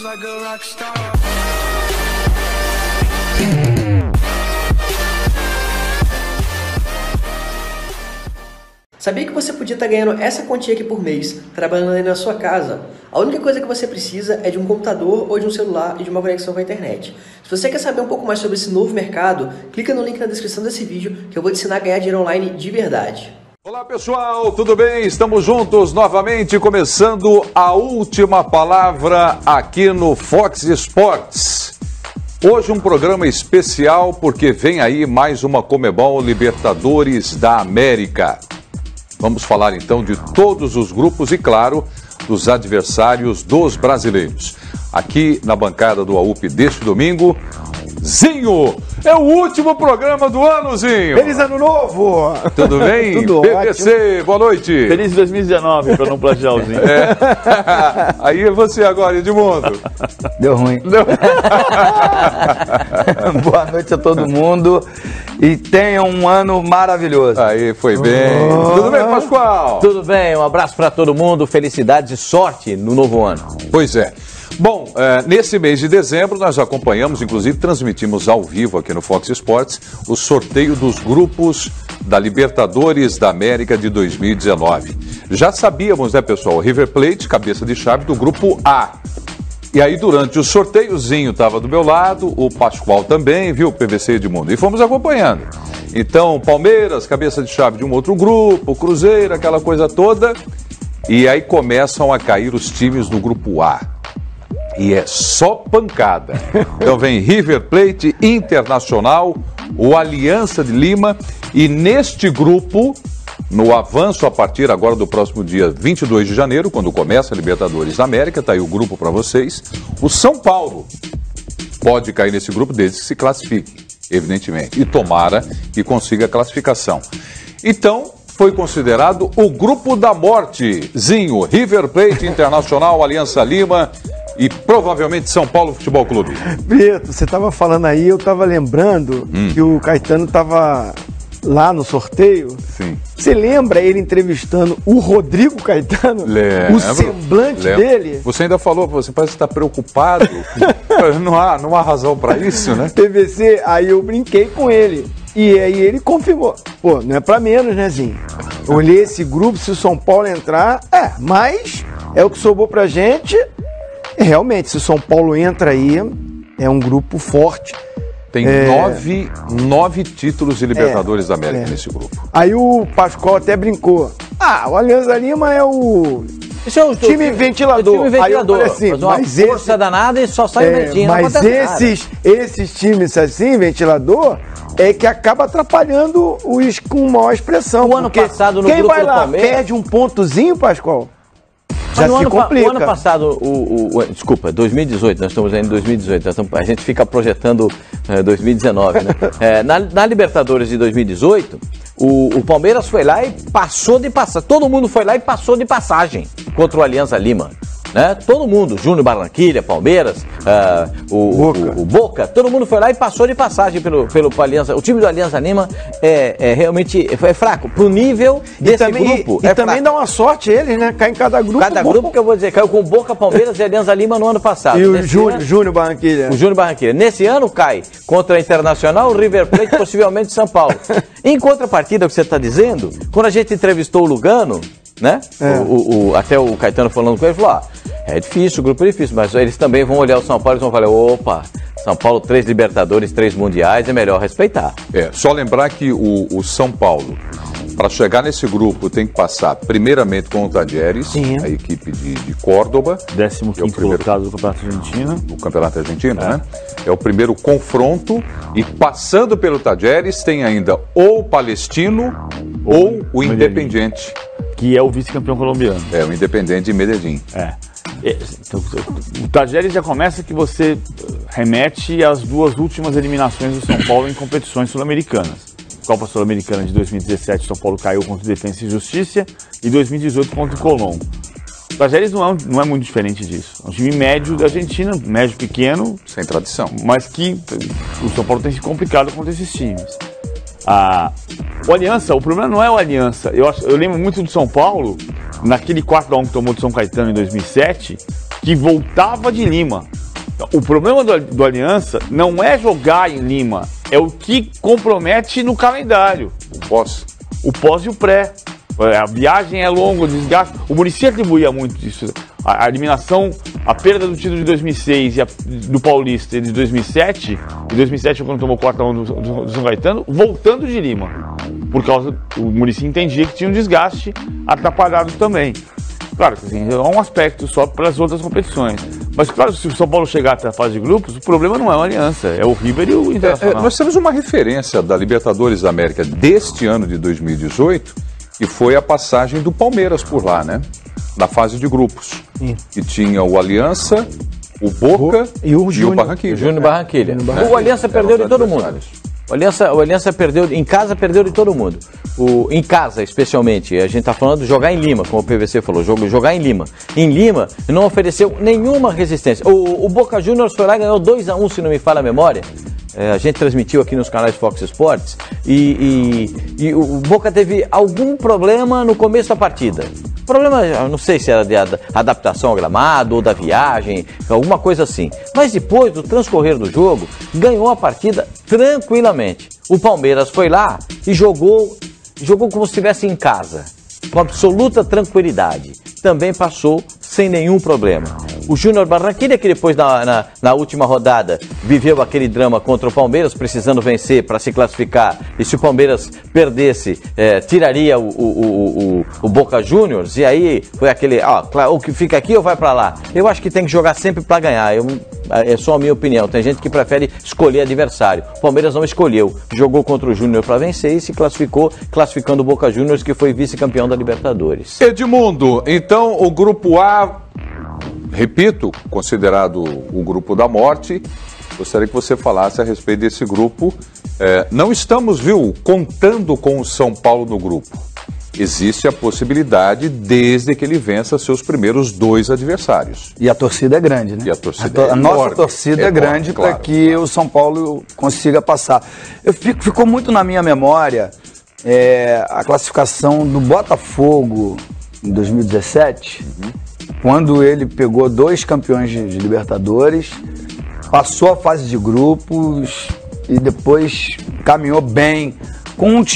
like a rock star. Sabia que você podia estar ganhando essa quantia aqui por mês, trabalhando aí na sua casa? A única coisa que você precisa é de um computador ou de um celular e de uma conexão com a internet. Se você quer saber um pouco mais sobre esse novo mercado, clica no link na descrição desse vídeo que eu vou te ensinar a ganhar dinheiro online de verdade. Olá pessoal, tudo bem? Estamos juntos novamente, começando a última palavra aqui no Fox Sports. Hoje um programa especial porque vem aí mais uma Conmebol Libertadores da América. Vamos falar então de todos os grupos e, claro, dos adversários dos brasileiros. Aqui na bancada do AUP deste domingo, Zinho! É o último programa do ano, Zinho! Feliz Ano Novo! Tudo bem? Tudo PVC, ótimo. Boa noite! Feliz 2019, para não plagiar o Zinho. Aí é você agora, Edmundo. Deu ruim. Boa noite a todo mundo e tenham um ano maravilhoso. Aí, foi bem. Tudo bem, Pascoal? Tudo bem, um abraço para todo mundo, felicidades e sorte no novo ano. Pois é. Bom, nesse mês de dezembro nós acompanhamos, inclusive transmitimos ao vivo aqui no Fox Sports, o sorteio dos grupos da Libertadores da América de 2019. Já sabíamos, né, pessoal, o River Plate, cabeça de chave do grupo A. E aí durante o sorteiozinho estava do meu lado, o Pascoal também, viu, o PVC Edmundo, e fomos acompanhando. Então, Palmeiras, cabeça de chave de um outro grupo, Cruzeiro, aquela coisa toda, e aí começam a cair os times do grupo A. E é só pancada. Então vem River Plate, Internacional, o Aliança de Lima, e neste grupo, no avanço a partir agora do próximo dia 22 de janeiro, quando começa a Libertadores da América, tá aí o grupo para vocês, o São Paulo pode cair nesse grupo desde que se classifique, evidentemente, e tomara que consiga a classificação. Então, foi considerado o grupo da morte. Zinho, River Plate, Internacional, Aliança Lima e provavelmente São Paulo Futebol Clube. Preto, você estava falando aí, eu estava lembrando que o Caetano estava lá no sorteio. Sim. Você lembra ele entrevistando o Rodrigo Caetano? Lembro. O semblante dele? Você ainda falou, você parece estar preocupado. não há razão para isso, né? PVC, aí eu brinquei com ele. E aí ele confirmou. Pô, não é pra menos, né, Zinho? Olhei esse grupo, se o São Paulo entrar, mas é o que sobrou pra gente. E realmente, se o São Paulo entra aí, é um grupo forte. Tem nove títulos de Libertadores da América nesse grupo. Aí o Pascoal até brincou. O Aliança Lima é o... Isso é o time ventilador. O time ventilador. Aí eu falei assim, mas uma força danada e só sai ventinho. Mas esses times assim, ventilador, é que acaba atrapalhando os com maior expressão. O ano passado no quem grupo vai do lá, Palmeiras... perde um pontozinho, Pascoal? Já Mas se complica. O ano passado, desculpa, 2018, nós estamos ainda em 2018, a gente fica projetando 2019, né? Na Libertadores de 2018, o Palmeiras foi lá e passou de passagem, todo mundo foi lá e passou de passagem contra o Aliança Lima. Né? Todo mundo, Júnior Barranquilla, Palmeiras, o Boca, todo mundo foi lá e passou de passagem pelo Aliança. O time do Aliança Lima realmente é fraco, pro nível desse grupo. E também dá uma sorte eles, né? Cai em cada grupo. Cada grupo que eu vou dizer, caiu com Boca, Palmeiras e Aliança Lima no ano passado. E o Júnior Barranquilla. O Júnior Barranquilla. Nesse ano cai contra a Internacional, o River Plate, possivelmente São Paulo. Em contrapartida, o que você está dizendo, quando a gente entrevistou o Lugano, né? Até o Caetano falando com ele, falou, é difícil, o grupo é difícil, mas eles também vão olhar o São Paulo e vão falar, opa, São Paulo 3 Libertadores, 3 Mundiais, é melhor respeitar. Só lembrar que o São Paulo, para chegar nesse grupo, tem que passar primeiramente com o Talleres, a equipe de Córdoba. 15º colocado do Campeonato Argentino. Do Campeonato Argentino, né? É o primeiro confronto e passando pelo Talleres tem ainda ou o Palestino ou o Independiente. Que é o vice-campeão colombiano. O Independiente de Medellín. Então, o Talleres já começa que você remete às duas últimas eliminações do São Paulo em competições sul-americanas. Copa Sul-Americana de 2017, São Paulo caiu contra o Defensa e Justiça, e 2018 contra o Colón. O Talleres não é muito diferente disso. É um time médio da Argentina, médio pequeno. Sem tradição. Mas que o São Paulo tem se complicado contra esses times. O Aliança, o problema não é o Aliança. Eu lembro muito do São Paulo, naquele 4-1 que tomou de São Caetano em 2007, que voltava de Lima. O problema do Aliança não é jogar em Lima, é o que compromete no calendário. O pós e o pré. A viagem é longa, o desgaste. O Muricy atribuía muito isso. A eliminação, a perda do título de 2006 e do Paulista de 2007, e 2007 quando tomou 4-1 do São Caetano, voltando de Lima. Por causa, o Muricy entendia que tinha um desgaste atrapalhado também. Claro que assim, é um aspecto só para as outras competições. Mas claro, se o São Paulo chegar até a fase de grupos, o problema não é a Aliança, é o River e o Internacional. Nós temos uma referência da Libertadores da América deste ano de 2018, que foi a passagem do Palmeiras por lá, né? Na fase de grupos. Que tinha o Aliança, o Boca e o Barranquilla. O Júnior Barranquilla. O Aliança perdeu de todo mundo. O Aliança perdeu, em casa perdeu de todo mundo. Em casa, especialmente, a gente está falando de jogar em Lima, como o PVC falou, jogar em Lima. Em Lima, não ofereceu nenhuma resistência. O Boca Juniors foi lá e ganhou 2-1, se não me falha a memória. A gente transmitiu aqui nos canais Fox Sports. E o Boca teve algum problema no começo da partida. Problema, eu não sei se era de adaptação ao gramado ou da viagem, alguma coisa assim. Mas depois do transcorrer do jogo, ganhou a partida tranquilamente. O Palmeiras foi lá e jogou como se estivesse em casa, com absoluta tranquilidade. Também passou sem nenhum problema. O Júnior Barranquilla, que depois na última rodada viveu aquele drama contra o Palmeiras, precisando vencer para se classificar, e se o Palmeiras perdesse, tiraria o Boca Juniors, e aí foi aquele, o que fica aqui ou vai para lá? Eu acho que tem que jogar sempre para ganhar, é só a minha opinião. Tem gente que prefere escolher adversário. O Palmeiras não escolheu, jogou contra o Júnior para vencer e se classificou, classificando o Boca Juniors, que foi vice-campeão da Libertadores. Edmundo, então o grupo A, repito, considerado o grupo da morte, gostaria que você falasse a respeito desse grupo. Não estamos, contando com o São Paulo no grupo. Existe a possibilidade desde que ele vença seus primeiros 2 adversários. E a torcida é grande, né? E a torcida a nossa torcida é grande para que o São Paulo consiga passar. Ficou muito na minha memória a classificação do Botafogo em 2017, quando ele pegou 2 campeões de Libertadores, passou a fase de grupos e depois caminhou bem com um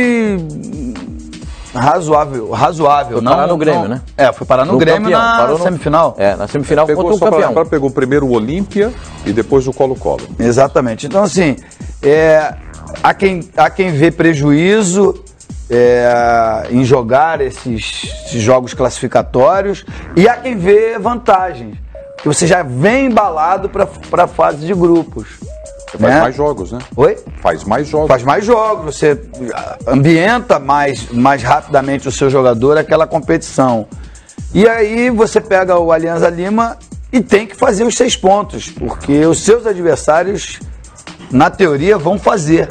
time razoável. Foi parar no Grêmio, né? Foi parar no Grêmio na semifinal. Na semifinal contra o campeão. Pegou primeiro o Olímpia e depois o Colo-Colo. Exatamente. Então, assim, há quem vê prejuízo em jogar esses jogos classificatórios e há quem vê vantagens, que você já vem embalado para a fase de grupos. Você faz mais jogos, né? Oi? Faz mais jogos. Faz mais jogos, você ambienta mais rapidamente o seu jogador àquela competição. E aí você pega o Alianza Lima e tem que fazer os 6 pontos, porque os seus adversários, na teoria, vão fazer.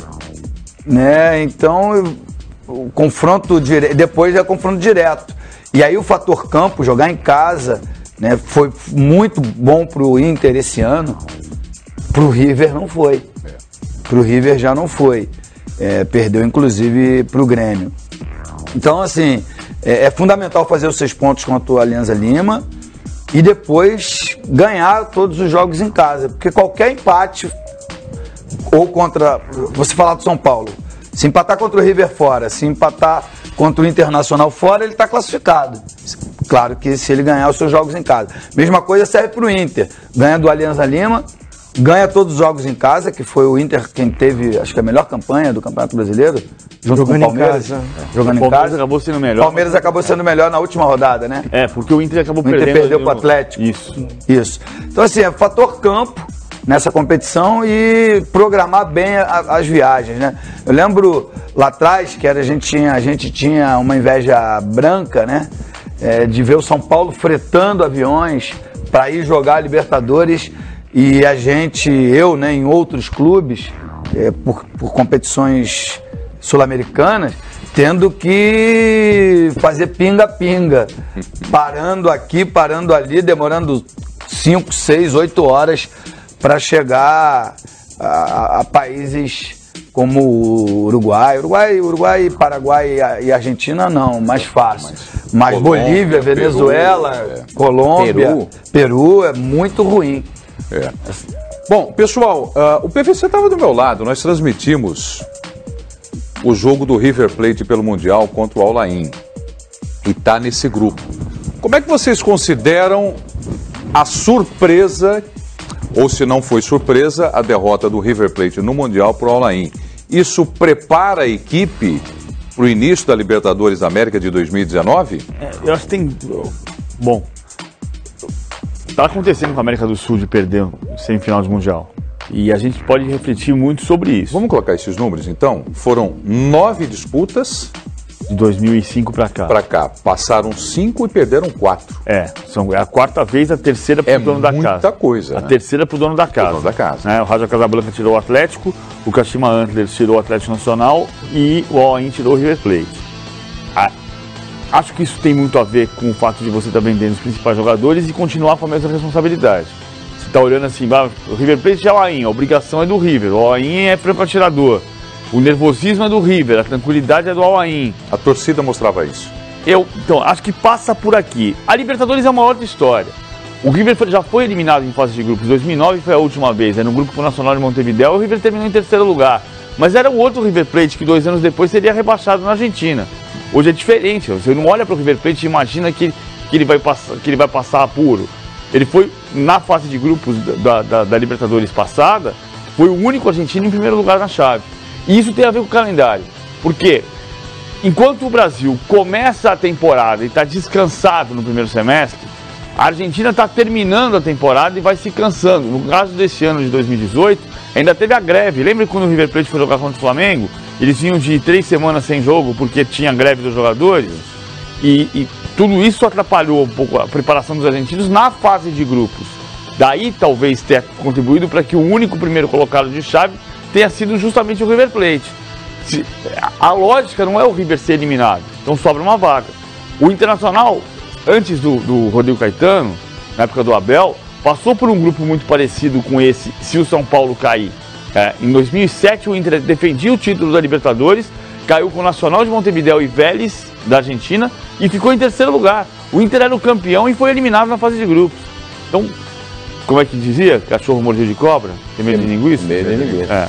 Né? Então, o confronto depois é confronto direto. E aí o fator campo, jogar em casa, né, foi muito bom para o Inter esse ano. Para o River não foi. Para o River já não foi. Perdeu, inclusive, para o Grêmio. Então, assim, é fundamental fazer os 6 pontos contra o Alianza Lima e depois ganhar todos os jogos em casa. Porque qualquer empate, ou contra... Você falar do São Paulo, se empatar contra o River fora, se empatar contra o Internacional fora, ele está classificado. Claro que se ele ganhar os seus jogos em casa. Mesma coisa serve para o Inter. Ganha do Alianza Lima, ganha todos os jogos em casa, que foi o Inter quem teve, acho que a melhor campanha do Campeonato Brasileiro, junto com o Palmeiras. Jogando em casa. O Palmeiras acabou sendo melhor. O Palmeiras acabou sendo melhor na última rodada, né? Porque o Inter acabou perdendo. O Inter perdeu para o Atlético. Isso. Então, assim, é fator campo nessa competição e programar bem as viagens, né? Eu lembro lá atrás que a gente tinha uma inveja branca, né? De ver o São Paulo fretando aviões para ir jogar a Libertadores e eu, né, em outros clubes, por competições sul-americanas, tendo que fazer pinga-pinga, parando aqui, parando ali, demorando 5, 6, 8 horas para chegar a países como o Uruguai, Paraguai e Argentina não, mais fácil. Mas Bolívia, Venezuela, Colômbia, Peru é muito ruim. É. Bom, pessoal, o PVC estava do meu lado. Nós transmitimos o jogo do River Plate pelo Mundial contra o Al-Ain. E está nesse grupo. Como é que vocês consideram a surpresa, ou se não foi surpresa, a derrota do River Plate no Mundial para o Al-Ain? Isso prepara a equipe para o início da Libertadores da América de 2019? Eu acho que tem... Bom, está acontecendo com a América do Sul de perder semifinal de Mundial. E a gente pode refletir muito sobre isso. Vamos colocar esses números, então? Foram 9 disputas... De 2005 para cá. Passaram 5 e perderam 4. É a quarta vez, a terceira para o dono da casa. É muita coisa, A terceira para o dono da casa. Né? O Raja Casablanca tirou o Atlético, o Kashima Antlers tirou o Atlético Nacional e o Al-Ain tirou o River Plate. Acho que isso tem muito a ver com o fato de você estar vendendo os principais jogadores e continuar com a mesma responsabilidade. Você está olhando assim, o River Plate é o Al-Ain, a obrigação é do River, o Al-Ain é franco atirador. O nervosismo é do River, a tranquilidade é do Al-Ain. A torcida mostrava isso. Então, acho que passa por aqui. A Libertadores é uma outra história. O River já foi eliminado em fase de grupos. 2009 foi a última vez. Era no Grupo Nacional de Montevideo. O River terminou em terceiro lugar. Mas era o outro River Plate que 2 anos depois seria rebaixado na Argentina. Hoje é diferente. Você não olha para o River Plate e imagina que ele vai passar apuro. Ele foi, na fase de grupos da Libertadores passada, foi o único argentino em primeiro lugar na chave. E isso tem a ver com o calendário, porque enquanto o Brasil começa a temporada e está descansado no primeiro semestre, a Argentina está terminando a temporada e vai se cansando. No caso desse ano de 2018, ainda teve a greve. Lembra quando o River Plate foi jogar contra o Flamengo? Eles vinham de 3 semanas sem jogo porque tinha greve dos jogadores e tudo isso atrapalhou um pouco a preparação dos argentinos na fase de grupos. Daí talvez tenha contribuído para que o único primeiro colocado de chave tenha sido justamente o River Plate. A lógica não é o River ser eliminado, então sobra uma vaga. O Internacional, antes do Rodrigo Caetano, na época do Abel, passou por um grupo muito parecido com esse, se o São Paulo cair. Em 2007 o Inter defendia o título da Libertadores, caiu com o Nacional de Montevideo e Vélez, da Argentina, e ficou em terceiro lugar. O Inter era o campeão e foi eliminado na fase de grupos. Então, como é que dizia? Cachorro mordido de cobra? Tem medo de linguiça? Medo de linguiça.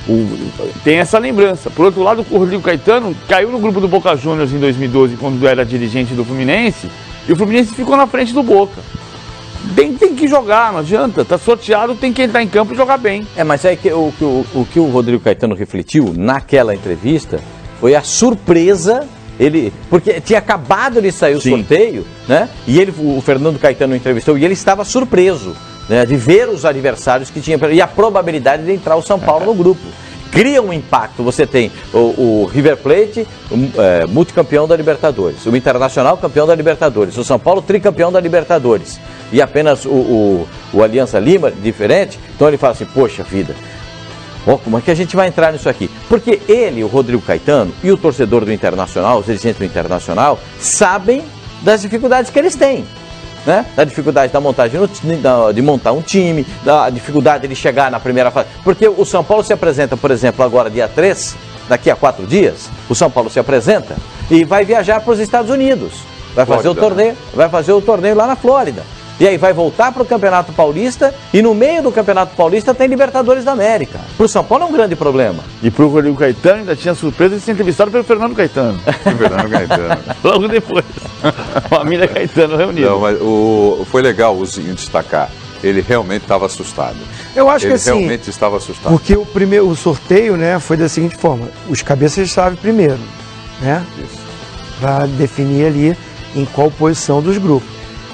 Tem essa lembrança. Por outro lado, o Rodrigo Caetano caiu no grupo do Boca Juniors em 2012, quando era dirigente do Fluminense, e o Fluminense ficou na frente do Boca. Tem que jogar, não adianta. Tá sorteado, tem que entrar em campo e jogar bem. Mas é que o que o Rodrigo Caetano refletiu naquela entrevista foi a surpresa. Porque tinha acabado de sair o sorteio, né? E o Fernando Caetano entrevistou e ele estava surpreso, né, de ver os adversários que tinha e a probabilidade de entrar o São Paulo no grupo. Cria um impacto. Você tem o River Plate, multicampeão da Libertadores, o Internacional campeão da Libertadores, o São Paulo tricampeão da Libertadores e apenas o Alianza Lima diferente. Então ele fala assim, poxa vida, como é que a gente vai entrar nisso aqui? Porque ele, o Rodrigo Caetano e o torcedor do Internacional, os dirigentes do Internacional, sabem das dificuldades que eles têm. Né? Da dificuldade da montagem de montar um time, da dificuldade de chegar na primeira fase. Porque o São Paulo se apresenta, por exemplo, agora dia 3, daqui a 4 dias, o São Paulo se apresenta e vai viajar para os Estados Unidos. Vai fazer o torneio lá na Flórida. E aí vai voltar para o Campeonato Paulista e no meio do Campeonato Paulista tem Libertadores da América. Para o São Paulo é um grande problema. E para o Rodrigo Caetano ainda tinha surpresa de ser entrevistado pelo Fernando Caetano. Fernando Caetano. Logo depois. Família Caetano reunida. Não, mas foi legal o Zinho destacar. Ele realmente estava assustado. Eu acho que assim, ele realmente estava assustado. Porque o sorteio, né, foi da seguinte forma: os cabeças de chave primeiro, né? Para definir ali em qual posição dos grupos.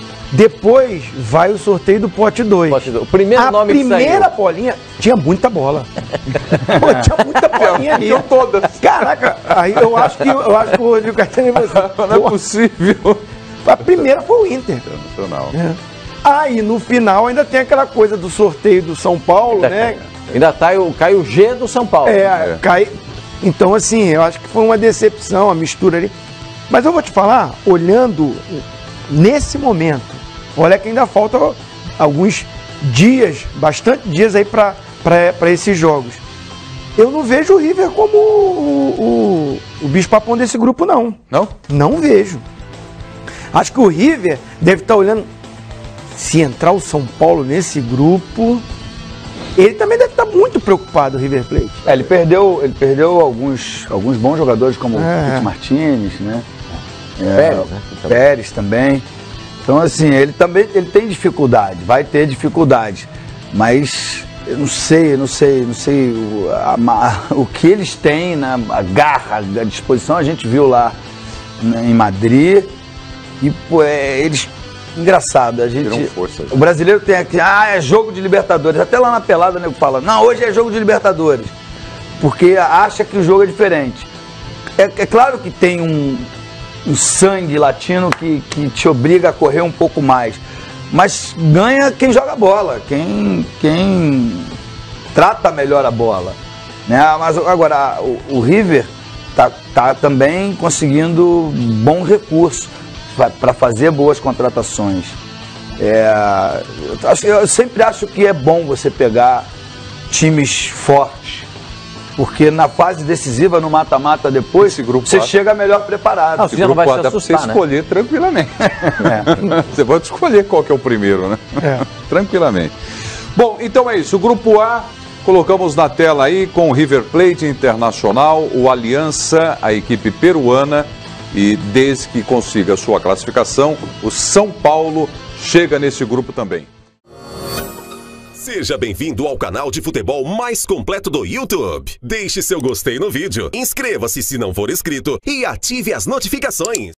Depois vai o sorteio do pote 2. O primeiro nome que saiu. A primeira bolinha tinha muita bola. Tinha muita bolinha ali. Tinha todas. Caraca, aí eu acho que o Rodrigo Caetano não é possível. A primeira foi o Inter. Internacional. Aí no final ainda tem aquela coisa do sorteio do São Paulo, né? Ainda cai o G do São Paulo. Cai. Então, assim, eu acho que foi uma decepção, uma mistura ali. Mas eu vou te falar, olhando nesse momento, olha que ainda faltam alguns dias, bastante dias aí para esses jogos. Eu não vejo o River como o bicho-papão desse grupo, não. Não? Não vejo. Acho que o River deve estar olhando se entrar o São Paulo nesse grupo, ele também deve estar muito preocupado, o River Plate. Ele perdeu alguns bons jogadores, como o Tite Martínez, né? Pérez, né? Pérez também. Então, assim, ele tem dificuldade, vai ter dificuldade. Mas eu não sei o que eles têm, né? A garra, a disposição, a gente viu lá, né, em Madrid. E, pô, eles... Engraçado, o brasileiro tem aqui, é jogo de Libertadores. Até lá na pelada, né, fala, não, hoje é jogo de Libertadores. Porque acha que o jogo é diferente. É claro que tem um sangue latino que te obriga a correr um pouco mais. Mas ganha quem joga bola, quem trata melhor a bola. Né? Mas agora, o River tá também conseguindo bom recurso para fazer boas contratações. Eu sempre acho que é bom você pegar times fortes, porque na fase decisiva, no mata-mata depois, você chega melhor preparado. Esse grupo dá para você escolher tranquilamente. Você pode escolher qual que é o primeiro, né? Tranquilamente. Bom, então é isso. O grupo A, colocamos na tela aí com o River Plate Internacional, o Aliança, a equipe peruana. E desde que consiga a sua classificação, o São Paulo chega nesse grupo também. Seja bem-vindo ao canal de futebol mais completo do YouTube. Deixe seu gostei no vídeo, inscreva-se se não for inscrito e ative as notificações.